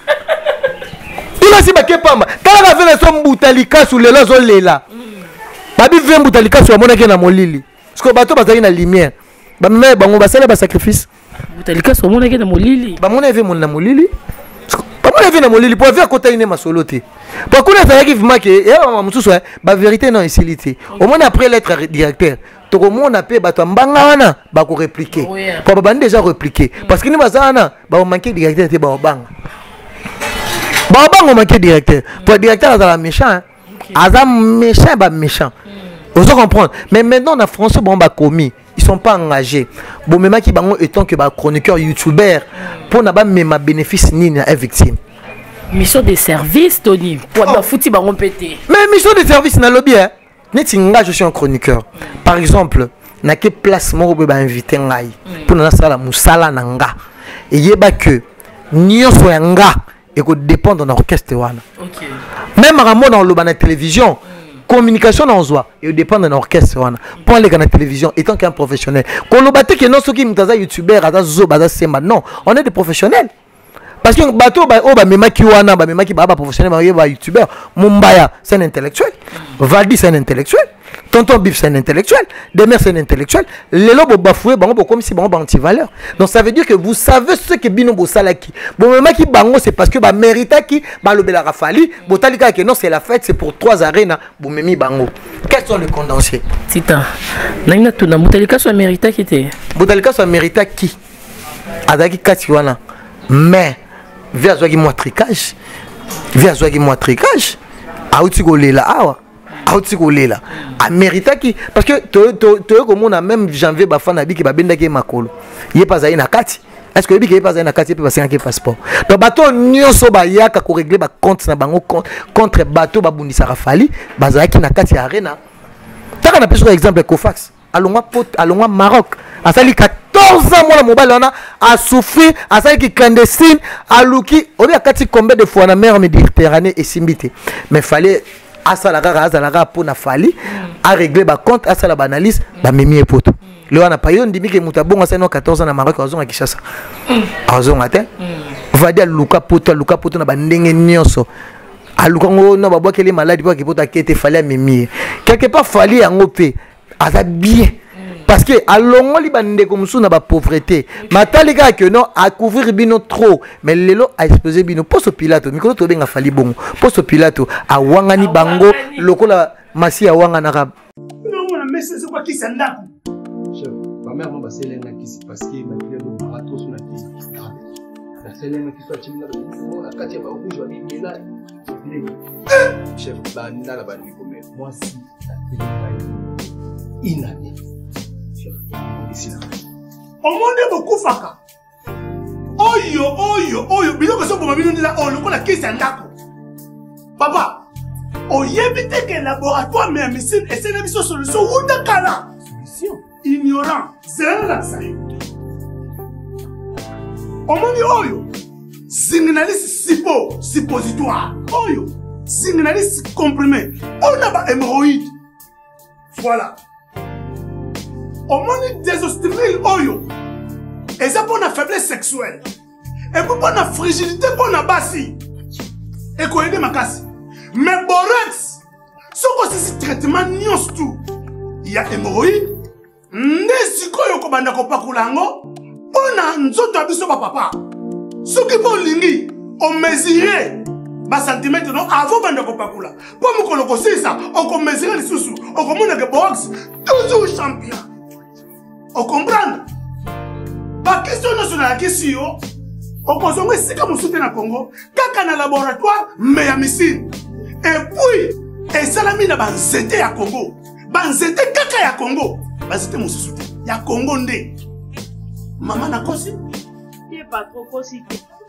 il a si ba ke pamba kala ka vela so mbutalika sur le lozo lela ba bi ve mbutalika sur mona ke na molili parce que bato bazali na lumière ba meme bango basala ba sacrifice butalika so mona ke na molili ba mona ve mona molili ba mona ve na molili pour faire côté ine masoloté pour qu'on a qui vima que ya mususu ba vérité non isilité au moins après l'être directeur to ko mona pe bato mbanga wana ba ko répliquer pour ba déjà répliquer parce que ni bazana ba manquer directeur te ba banga manquer directeur pour directeur azala méchant azam méchant ba méchant vous comprenez mais maintenant na français bon ba commis ils sont pas engagés bon même qui bango étant que ba chroniqueur youtubeur pour na ba même bénéfice ni na victime mission de service Tony pour ba fouti bango pété mais mission de service na lobby net engage je suis un chroniqueur par exemple na que place mo ba inviter ngai pour na sala musala nanga et yeba que nyonso nga et que dépend de l'orchestre. Ok. Même dans la télévision, communication dans soi, il dépend de l'orchestre. Pour aller dans la télévision, étant qu'un professionnel. Quand on bâtit que non, ceux qui sont youtubeurs, non, on est des professionnels. Parce que bateau, même qui wana, même qui baba professionnel, youtubeur, Mumbaya, c'est un intellectuel. Valdi, c'est un intellectuel. Tonton Bif, c'est un intellectuel. Demer, c'est un intellectuel. Les lobes bafoués, comme si bon anti-valeur. Donc ça veut dire que vous savez ce que bino bosalaki. Bon, même qui bango, c'est parce que bah mérita qui, bah le bela rafali, botalika que non, c'est la fête, c'est pour 3 arènes, bon memi bango. Quels sont les condensés? Tita, naina tuna botalika soit mérita qui était. Botalika soit mérita qui? Adaki katiwana. Mais vers qui moi tricage. Vers qui moi tricage. Aouti golela awa. Là a mérita qui parce que tu comme on a même janvier bafana bi qui ba benda ki makolo yé pas na kati est-ce que bi ki pas na kati peut passer un passeport donc bateau nyonso ba yaka ko régler ba compte na bango contre bateau ba bundisa rafali bazaki na kati arena taka na peso exemple Cofax alongwa Maroc asali 14 ans moi mobile on a souffrir asali ki clandestine aluki obi akati combien de fois na mer Méditerranée et simbité mais fallait Asalara pour na fali a régler ba compte asala ba analyse ba memi e poto le wana payo ndimi ke mutabonga sana 14 ans na Maroc azonga Kinshasa azonga te va dire luka poto na ba ndenge nyonso aluka ngo na ba bwakeli maladi kwa kipoto akete fali a memi quelque part fali yango pe aza bien parce que alongo li bande comme sous na ba pauvreté matali ka que non à couvrir bino trop mais lelo a exposer bino poste pilato mikolo to benga fali bongo poste pilato a wangani bango lokola masi a wangana rab non on a mais c'est quoi qui s'endako chef ma mère m'a selenga qui parce que ma fille do barato sur la piste la selenga qui soit timina la katia ba rouge wa bimela chef banda la bandi comme moi si ça fait inane omonde beaucoup faka oyo biloko so boma bino ndila o lokola kisi ndako papa oyebite ke laboratoire mais médecine et c'est une solution wuta kala solution ignorant c'est la sayo omoni oyo signaliste suppositoire oyo signaliste comprimé on a ba hémorroïde voilà. Au monde des ostémil oyo et ça pour la faiblesse sexuelle et pour la fragilité pour la bassi et quoi aider ma casse mais borex ce que c'est traitement nions tout il y a hémorroïde nesiko yo ko banda ko pakulango ona nzoto abiso ba papa ce qui bon lingi on mesurer ba centimètre non avant banda ko pakula pour me koloko ça on ko mesurer les sous on ko mona que borex toujours champion. On comprend? La question nationale, la question, on pense que c'est comme soutien à Congo, quand on a un laboratoire, mais à missile. Et puis, et ça l'a mis dans Banzete à Congo. Banzete kaka à Congo. Banzete mon soutien. Il y a Congo ndé. Maman n'a pas si. Il n'est pas trop possible.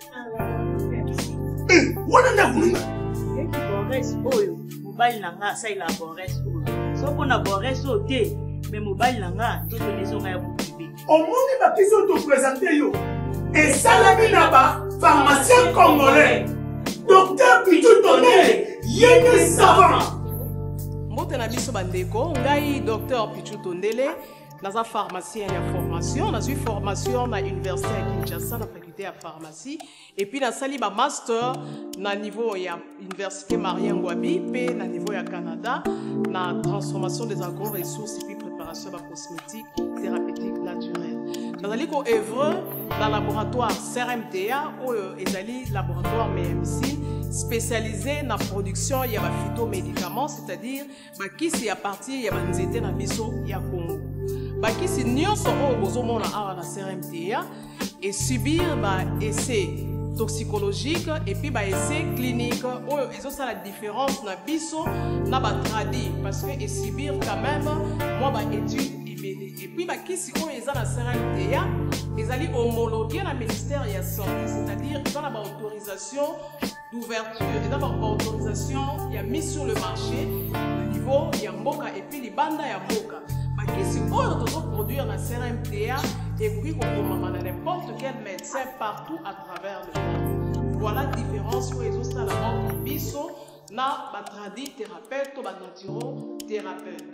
Eh, on a un peu. Et qui boresse, oyo. Mobile n'a ça il a boresse, oyo. Sauf qu'on a boresse au thé. Mais mobile nanga tout les gens à vous au monde va question te présenter yo et salami naba pharmacien congolais docteur Pichu Tondele yene savant motena biso bandeko ngai docteur Pichu Tondele naza pharmacien ya formation nazui formation na université ya Kinshasa na faculté ya pharmacie et puis nasali ba master na niveau ya université Marien Ngouabi pe na niveau ya Canada na transformation des agro-ressources et puis préparation de cosmétiques thérapeutiques naturelles. Nous allons œuvrer dans le laboratoire CRMTA ou le laboratoire médecine spécialisé dans la production de phytomédicaments, c'est-à-dire qui c'est à partir de nzete na biso ya Congo. Qui c'est nyonso o bozomona awa na CRMTA et subir essai toxicologique et puis essai clinique où ils ont ça la différence na biso na ba tradi parce que et subir quand même moi étude et puis qui si on ils ont la CRMTA ils allaient homologuer la ministère de la santé c'est-à-dire ils ont la autorisation d'ouverture ils ont la autorisation il y a mis sur le marché au niveau il y a mboka et puis les bandes il y a mboka qui si on doit produire la CRMTA et puis qu'on commande n'importe quel médecin partout à travers le monde. Voilà différence oyo ezosala entre biso na batradi thérapeute to banaturo-thérapeute.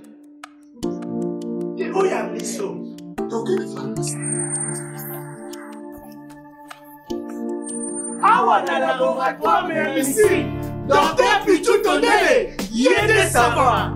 oya biso awa na laboratoire ya misiri Docteur Pichu Tondele yende savoir.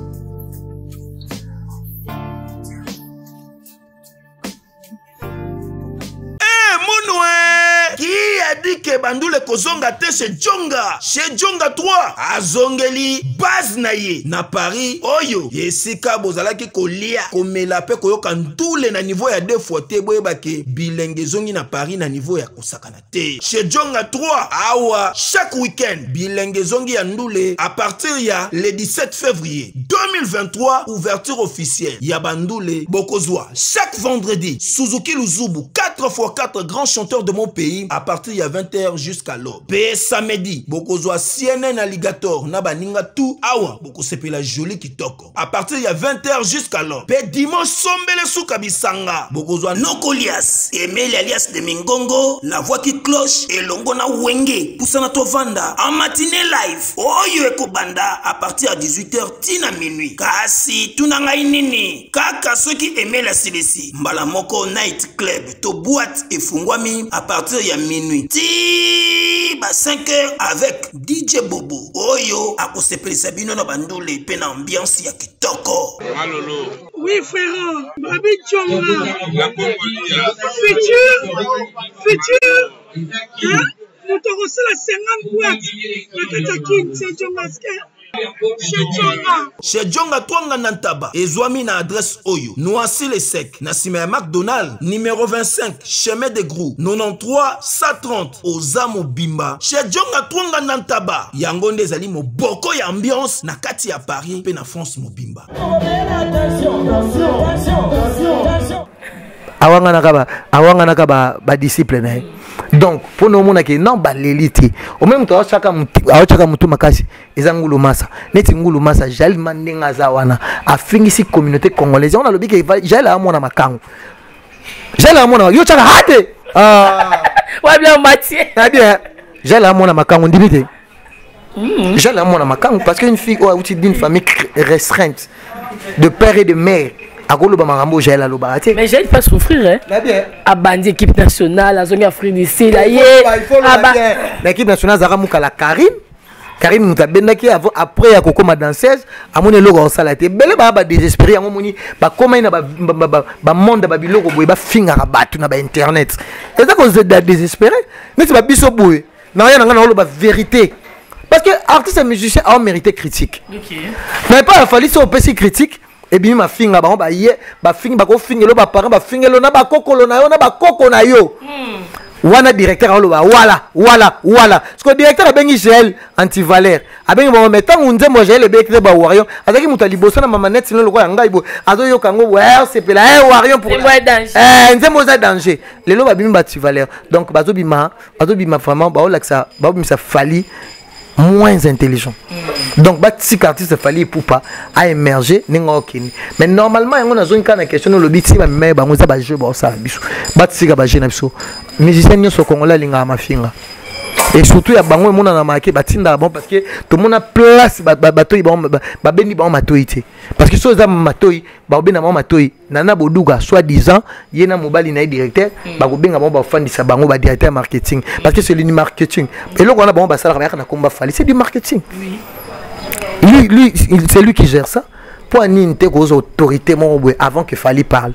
Qui a dit que Bandoule kozonga te chez Djonga? Chez Djonga 3 azongeli base na ye na Paris oyo yesika bozalaki kolia komela pe koyoka ndule na niveau ya 2 fois te boyeba ke bilenge zongi na Paris na niveau ya kosakana te. Chez Djonga 3 awa chaque week-end bilenge zongi ya ndule à partir ya le 17 février 2023 ouverture officielle ya Bandoule bokozwa chaque vendredi Suzuki Luzubu 4x4 grands chanteurs de mon pays à partir de 20h jusqu'à l'aube. Pe samedi, bokozwa CNN Alligator na baninga tout awa boko sepela joli kitoko. À partir de 20h jusqu'à l'aube. Pe dimanche sombele souka bisanga. Bokozwa Nokolias, Emile alias de Mingongo, la voix qui cloche et longo na wenge. Poussana tovanda en matinée live. Oyo ekobanda à partir de 18h tina minuit. Kasi tunanga inini. Kaka ceux qui aimaient la CDC. Mbalamoko Night Club to boîte et fungwami à partir de minuit. Ti ba 5h avec DJ Bobo. Oyo akosepeli sabino na Bandoule pe na ambiance ya kitoko. Malolo. Oui frère, Babi Djonga. La Congolia. Futur. Hein? Nous t'aurons la 50 boîtes. La Katakin, c'est Djongaske. Chez Djonga Twanga Nantaba, Ezwami na adresse Oyo, Noisy les Secs, Nassime McDonald, numéro 25, chemin de Grou, 93 130, Ozamo Bimba. Chez Djonga Twanga Nantaba, Yangonde Zali mo boko ya ambiance, na kati ya Paris, pe na France mo Bimba. Awanga nakaba ba disciple na. Donc pour nous mona ke non ba leliti au même temps chaka mutu makasi ezangulu masa neti ngulu masa jali mandenga zawana afingisi communauté congolaise on a lobi ke jali amona makangu jali amona yo chaka hate wa bien Mathieu na bien jali amona makangu ndibite jali amona makangu parce qu'une fille ou d'une famille restreinte de père et de mère. Mais j'ai pas souffrir, hein. À bandi équipe nationale, à zone Afrique du Sud, l'équipe nationale Zara Moukala Karim Moutabendaki après à Kokoma danseuse, à mon éloge au salaté. Belle baba désespéré, à mon moni, bah comment il ba monde ba biloko boy ba finga rabattu na ba internet. C'est ça qu'on se désespéré. Mais c'est pas biso boy. Non rien n'a la vérité. Parce que artistes et musiciens ont mérité critique. Mais pas fallu ça au PC critique. Et bien ma finga ba ba ye ba finga ba ko fingelo ba parent ba fingelo na ba kokolo na yo na ba koko na yo. Wana directeur alo ba voilà. Parce que directeur a bengi gel anti-valeur. A bengi ba mettant unze mo gel be ekre ba warion. Azaki mutali bosa na mamanette sino lokwa ngai bo. Azo yo kango ouais c'est pela warion pour nze mo za danger. Lelo ba bimi ba anti-valeur. Donc bazo bima vraiment ba olaksa ba bimi sa fali moins intelligent. Donc si artiste fallait pour pas à émerger n'engokini. Mais normalement on a zone kana question le biti ba me ba ngoza ba jeu ba ça biso. Si ga ba jeu na biso. Musicien nyoso Congolais linga mafinga. Et surtout ya bango mona na marqué batinda bon parce que tout le monde a place batoi ba beni ba matoité. Parce que so za matoi ba bena ba matoi nana boduga soit disant yena mobali na directeur ba ko benga ba fandisa bango ba directeur marketing parce que c'est le marketing. Et là on a ba sala na komba fali c'est du marketing. Oui. Lui c'est lui qui gère ça. Pour ninte aux autorités avant que Fali parle.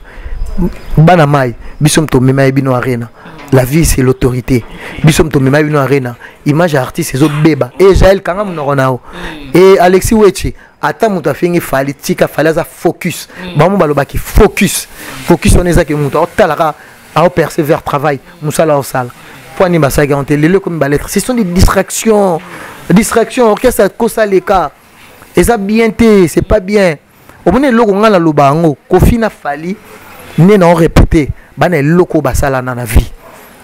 Banamai bisom to mema bino arena. La vie c'est l'autorité. Bisom to mema bino arena. Image artiste c'est beba. Et Jaël kanga munoronao. Et Alexis Wechi ata muta fingi Fali tika falaza focus. Bamu balobaki focus. Focus on ezaki muta otalaka a persévère travail. Musala osala. Pour ni basa garantie les comme balettre. Ce sont des distractions. Orchestre kosa leka. Et ça bien té, c'est pas bien. Au moment où on a le lobango, Kofi na Fali, n'est non répété, ban est loco basala na la vie.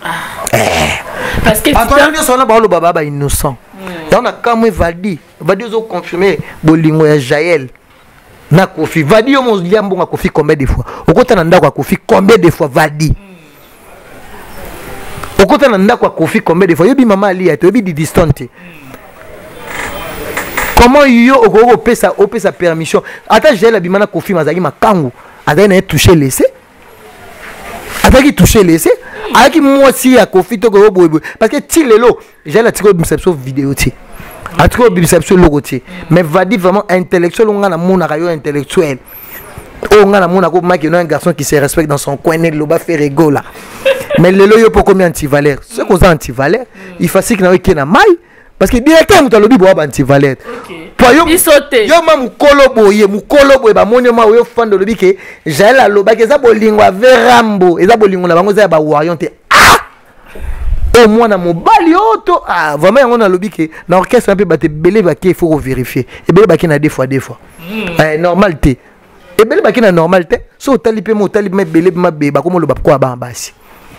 Parce que on a parlé baba innocent. Et on a quand même Vadi ont confirmé bolingo ya Jaël. Na Kofi, Vadi on m'a dit bon Kofi combien de fois. Au côté nanda Kofi combien de fois Vadi. okota na ndako ya Kofi combien de fois yobi mama ali ate yobi di distante comment yo okoko opesa permission ata j'ai la bimana Kofi mazaki makangu ata na toucher laisser ataki toucher laisser aki moi si ya Kofi to ko boy parce que ti lelo j'ai la tiko biception vidéo ti atiko biception logo ti mais va dire vraiment intellectuel on a mon rayon intellectuel on a mon ko maki un garçon qui se respecte dans son coin ne loba fait rigolo là mais lelo yo pour combien anti-valeur ce qu'on a anti-valeur il faut que na wiki na mai parce que directement mutu alobi boa anti-valeur po yo ma mukolo boye ba moni ma yo fando lobi ke jala loba ke za bolingo averambo eza bolingo na bango za ba warionte au moins na mobali auto vraiment on a lobi ke na orchestre un peu baté belé ba ke il faut vérifier et belé ba ke na deux fois normal té et belé ba ke na normal té so talipe mo talipe me belé ma be ba ko mo loba ko ba basi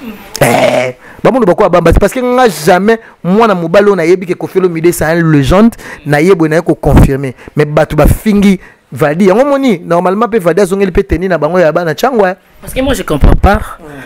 Bamondo bako abamba parce que nga jamais moi na mobalo na yebi ke Kofi Olomide c'est une légende na yebo na ko confirmer mais batu ba fingi vadi yango moni normalement pe vadi azongeli pe tenir na bango ya bana changwa parce que moi je comprends pas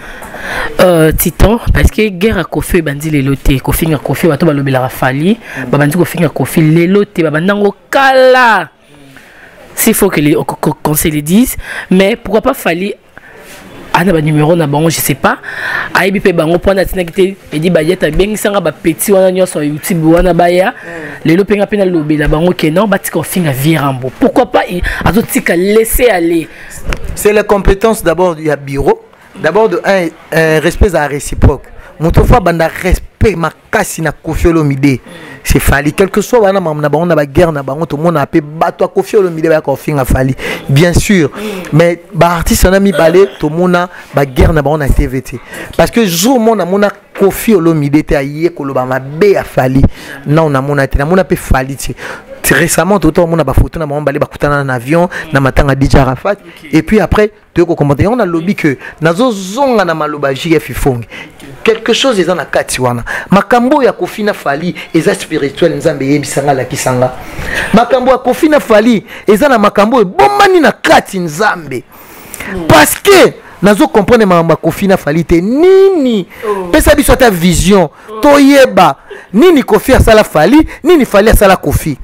Titan parce que guerre à Kofi bandi leloté Kofi nga Kofi bato balobela rafali ba bandi Kofi nga Kofi leloté ba bandango kala s'il faut que qu'on se le dise mais pourquoi pas Fali ana ba numéro na bango je sais pas aibi pe bango pona tina kité et dit ba yeta bengi sanga ba petit wana nyoso YouTube wana baya lelo penga pena lobela bango ke non ba tiko finga virambo pourquoi pas azo tika laisser aller c'est les compétences d'abord du bureau d'abord de un respect à réciproque moto fa banda respect makasi na Kofi Olomide c'est Fali quel que soit wana na bango na ba guerre na bango to mona pe bato Kofi Olomide ba ko finga Fali bien sûr mais ba artiste na mi balé to mona ba guerre na bango na TVT parce que jour mona mona Kofi Olomide te aye ko loba mabe a Fali non na mona te na mona pe Fali ti récemment tout le monde a photo na balé ba kutana na avion na matanga DJ Arafat et puis après tu ko commenter on a lobby que nazo zonga na maloba JF Fongi quelque chose est dans la kati wana makambo ya Kofi na Fali eza spirituel nzambe yebisanga la kisanga makambo ya Kofi na Fali eza na makambo bomani na kati nzambe parce que nazo comprendre ma Kofi na Fali te nini pesa biso ta vision toyeba nini Kofi asala Fali nini Fali asala Kofi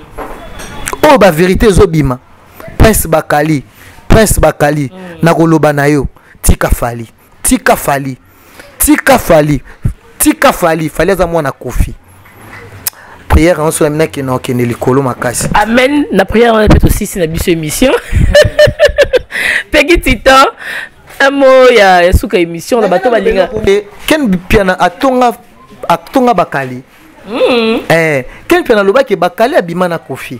oh ba vérité zobima Prince Bakali na koloba na yo tika Fali Fali aza mwana Kofi prière en soit mena kena okende likolo makasi amen na prière on peut aussi na biso émission Peggy Titan amo ya suka émission na bato balinga ken piana atonga Bakali ken piana loba ke Bakali abima na Kofi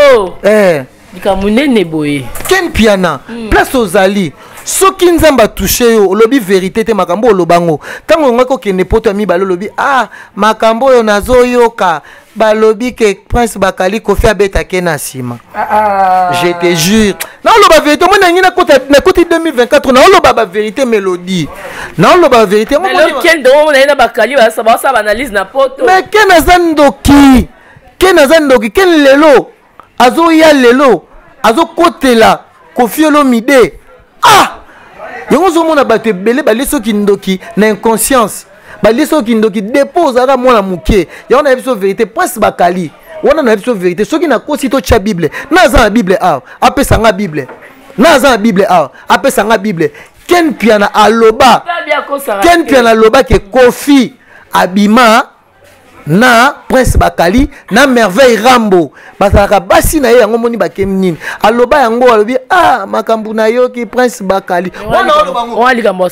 dikamunene boye ken piana place ozali soki nzamba touché yo lobi vérité te makambo lobango tango ngako kende poto mi balo lobi makambo yo nazoyoka balobi ke Prince Bakali Kofi abeta kena sima je te jure na loba vérité mona ngina na côté 2024 na loba ba vérité mélodie na loba vérité mo ken do na ina Bakali ba sa analyse na poto mais ken azandoki ken lelo azo ya lelo azo kotela Kofi Olomide yango zo mona bato ebele baleso kindoki na inconscience baleso kindoki dépose ara mwana muke yango na biso vérité Prince Bakali wana na biso vérité soki na kosi to cha Bible na za Bible apesa nga Bible na za Bible apesa nga Bible ken piana aloba ke Kofi abima na Prince Bakali na merveille Rambo basaka basi na ye yango moni bakem nini aloba yango alobi makambu na yo ki Prince Bakali on likambo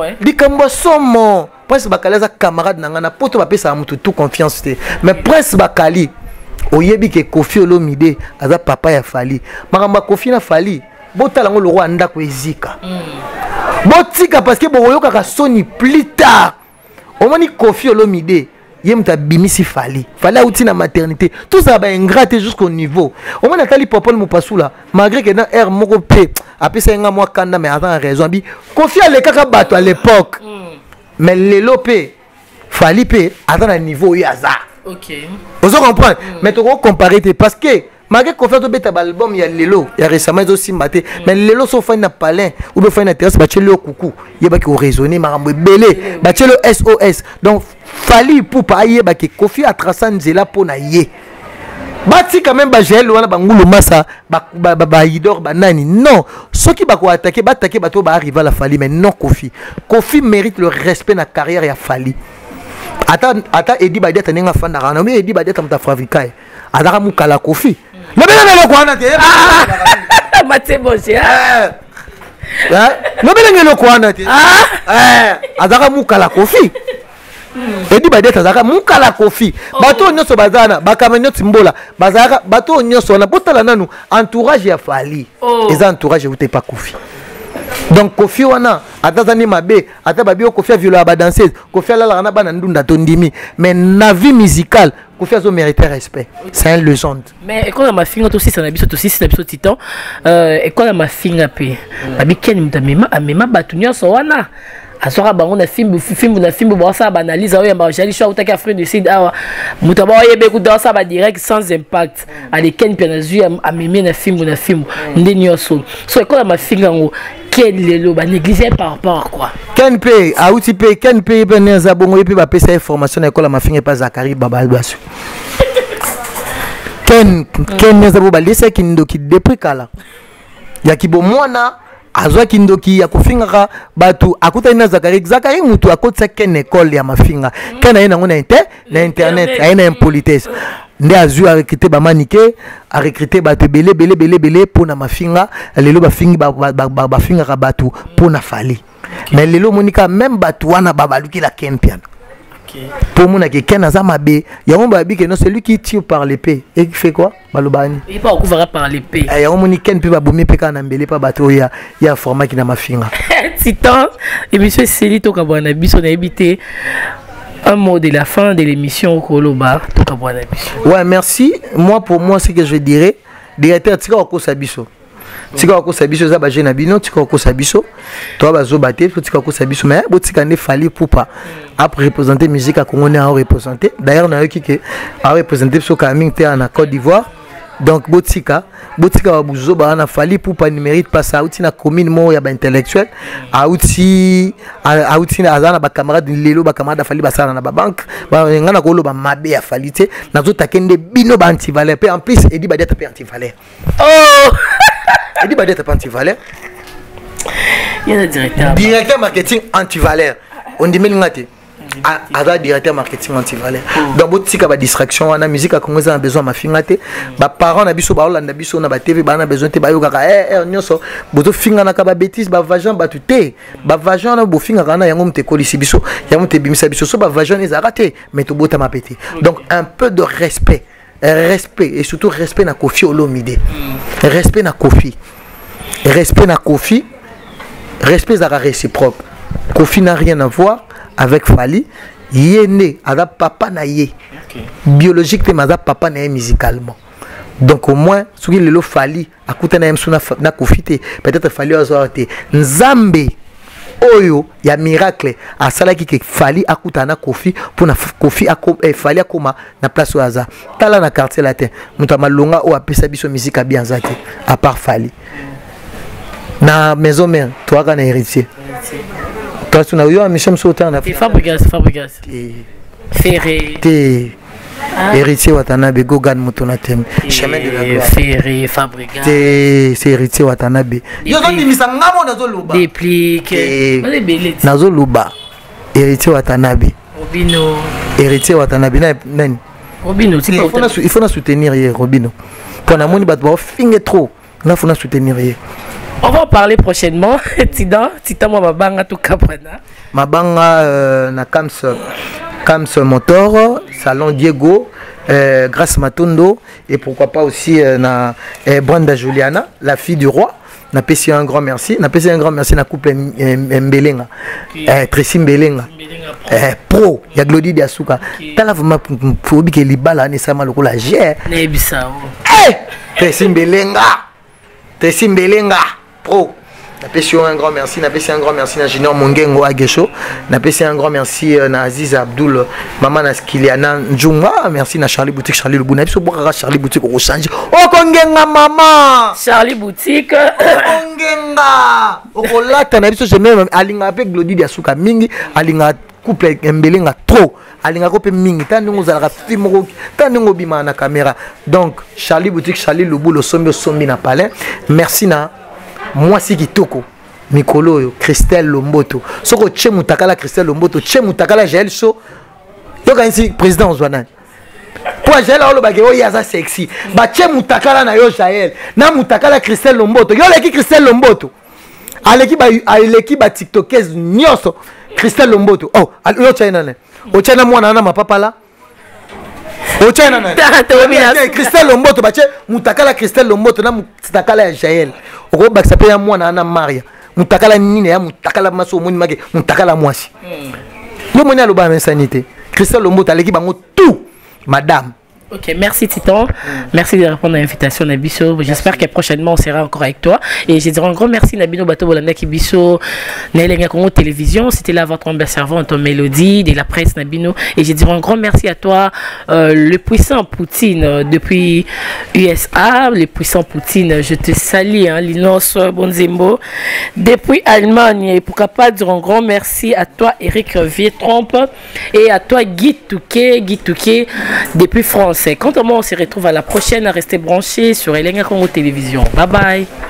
somo Prince Bakali za camarade na ngana poto ba pesa mutu tout confiance te mais Prince Bakali oyebi ke Kofi Olomide aza papa ya Fali makamba Kofi na Fali botala ngo le roi ndako ezika botika parce que boyoka ka soni plus tard omoni Kofi Olomide yemta bimisi Fali auti na maternité tout ça ba ingrate jusqu'au niveau au moins natali popol mo pasula malgré que dans air moko pe apesa nga moi kanda mais attends raison bi Kofi ale kaka bato à l'époque mais lelo pe Fali pe attends à niveau yaza OK vous comprenez mais tu comparer parce que malgré Kofi to beta album ya lelo ya récemment zo simbaté mais lelo so fa na palin ou be fa na terrasse ba tchelo coucou yeba ki o raisonner marambo belé ba tchelo SOS donc fali pour pas yeba ki Kofi a tracé nzela pona yé bati quand même ba gel wana bangulu masa ba idor banani non ceux qui ba ko attaquer bato ba arriver à la Fali mais non Kofi mérite le respect na carrière ya Fali ata Edi Badia taninga fanda kana mais Edi Badia tamta Afrika adaka mukala Kofi le bela ko ana te Mathieu Bonje le bela ko ana te adaka mukala Kofi Edi Badia tazaka mukala Kofi bato nyoso bazana bakamenyo timbola bazaka bato nyoso na botala nanu entourage ya Fali eza entourage ute pas Kofi donc Kofi wana atazani mabe atababi Kofi a violé ba danseuse Kofi ala la na bana ndunda tondimi mais na vie musicale Kofi a mérité respect c'est une légende mais quand ma finga aussi ça na biso titan et quand ma finga pe babi ken mutamema amema batu nyoso wana asora bango na film ba ça ba analyse oyo ba jali show utaki Afrique du Sud awa mutaba yebe ku dans ça ba direct sans impact ale ken pe na zu amemi na film ndeni nyoso so quand ma finga ngo ken lelo ba négliger par rapport à quoi ken pe auti pe ken pe neza bongo yepe ba pesa information na école ma finga pas Zakari baba basu ken neza bo ba lisa kindoki depuis kala ya kibomona azwa kindoki ya kufingaka batu akuta ina Zakari mutu akotsa ken école ya mafinga ken aina ngona na internet aina impolitesse nde azu a recruter ba manike a recruter batu belé pona mafinga lelo ba fingi ba finga ka batu pona Fali mais lelo monika même batu wana babaluki la ken piano pour mon que ken azamabe yango babi que non celui qui tire par l'épée et qui fait quoi balobani il pas couvert par l'épée yango moni ken pe babomi pe kana mbele pa bato ya format qui na mafinga titan et monsieur Célie to kabwana biso na ebité un mot de la fin de l'émission Koloba to kabwana biso. Ouais, merci. Pour moi ce que je dirais directeur tika ko sabiso tika ko sabiso za ba jeune abino tika ko sabiso to ba zo baté tika ko sabiso mais botika ne Fali Poupa a représenter musique à Congo a représenter d'ailleurs na yoki que a représenter so Kaming te en Côte d'Ivoire donc botika ba buzo ba na Fali Poupa ne mérite pas ça outi na commune mo ya ba intellectuel outi na azana ba camarade lelo ba camarade Fali ba sala na ba banque ba ngana ko lo ba mabe ya Fali te na zo takende bino ba anti valeur en plus Edi Badia ta anti valeur Edi Badia ta anti valeur il y a le directeur marketing anti valeur on dit melingate ada directeur marketing anti valeur donc botika ba distraction wana musique a Congo a besoin ma fingate ba parents na biso ba olanda biso na ba TV ba na besoin te ba yoka nyoso boto finga na ka ba bêtise ba vagin ba tuté ba vagin na bo finga kana yango mte kolisi biso yango mte bimisa biso so ba vagin les arrêté mais to bota ma pété donc un peu de respect et surtout respect na Kofi Olomide respect na Kofi respect à réciproque Kofi n'a rien à voir avec Fali yéné ada papa na yé biologique te maza papa na musicalement donc au moins ce qui le Fali akuta na msuna na Kofi te peut-être Fali azorate nzambe oyo ya miracle asalaki ke Fali akuta na Kofi pour na Kofi Fali akoma na place oaza tala na quartier latin muta malonga o apesa biso musique a bien zate à part Fali na maison mère toi kana héritier toi tu n'as eu un mission sautant na Fabrigas Ferré héritier Watanabe Gogan Mutona Tem chemin de la gloire Ferré Fabrigas c'est héritier Watanabe yo zondi misanga mo nazo luba déplique les belles nazo luba héritier Watanabe Robino héritier Watanabe nani Robino il faut soutenir hier Robino pour na moni bato ba finge trop na faut soutenir hier. On va en parler prochainement. Titan moi mabanga tout kapana. Mabanga na Kams Motor, Salon Diego, Grâce Matondo et pourquoi pas aussi na Brenda Juliana, la fille du roi. Na pesi un grand merci. Na pesi un grand merci na couple Mbelenga. Tracy Mbelenga. Pro, ya Glody Diasuka. Tala vraiment pour que libala ne sama lokola j'ai. Nebisa. Tracy Mbelenga. Tracy Mbelenga. Pro Napesi un grand merci, napesi un grand merci à Junior Mongengo Agesho, napesi un grand merci à Aziz Abdul, maman na Kiliana Njunga, merci à Charlie Boutique, Charlie Lebou, napesi boka Charlie Boutique au change. Oh kongenga maman, Charlie Boutique, kongenga. Oh là, t'as napesi je même alinga avec Glody Diasuka mingi, alinga couple embelenga trop, alinga couple mingi, tant nous allons filmer, tant nous bima na caméra. Donc Charlie Boutique, Charlie Lebou, le sombi na palais. Merci na. Moi si kitoko mikolo yo Christelle Lomboto soko che mutakala Christelle Lomboto che mutakala Jaël Show yo kanisi président Zwana pour Jaël olo bagé o yaza sexy ba che mutakala na yo Jaël na mutakala Christelle Lomboto yo leki Christelle Lomboto aleki ba tiktokeuse nyoso Christelle Lomboto oh yo china ne o china mwana na mapapa la o china na Christelle Lomboto ba che mutakala Christelle Lomboto na mutakala Jaël oko bakisa pe ya mwana na Maria mutakala nini ya mutakala maso moni make mutakala mwasi yo moni aloba mensanité Christelle Lomboto aleki bango tout madame. Ok, merci Titan. Merci de répondre à l'invitation Nabiso. J'espère que prochainement on sera encore avec toi. Et je dirais un grand merci Nabino Bato Bolanda Kibiso, Naëlenga Congo Télévision. C'était là votre humble servant, ton mélodie, de la presse Nabino. Et je dirais un grand merci à toi, le puissant Poutine depuis USA, le puissant Poutine. Je te salue, hein, Linos Bonzembo. Depuis Allemagne, et pourquoi pas dire un grand merci à toi, Eric Vietrompe, et à toi, Guy Touquet, depuis France. Quant à moi, on se retrouve à la prochaine. Restez branchés sur Elenga Congo Télévision. Bye bye.